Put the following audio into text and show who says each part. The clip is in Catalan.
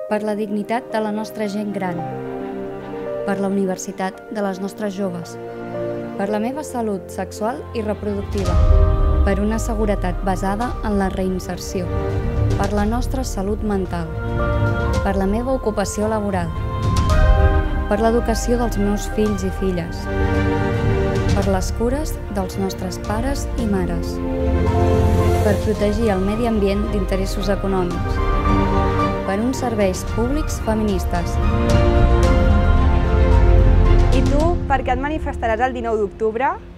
Speaker 1: per la dignitat de la nostra gent gran, per la universitat de les nostres joves, per la meva salut sexual i reproductiva, per una seguretat basada en la reinserció, per la nostra salut mental, per la meva ocupació laboral, per l'educació dels meus fills i filles, per les cures dels nostres pares i mares, per protegir el medi ambient d'interessos econòmics, per uns serveis públics feministes.
Speaker 2: I tu, per què et manifestaràs el 19 d'octubre?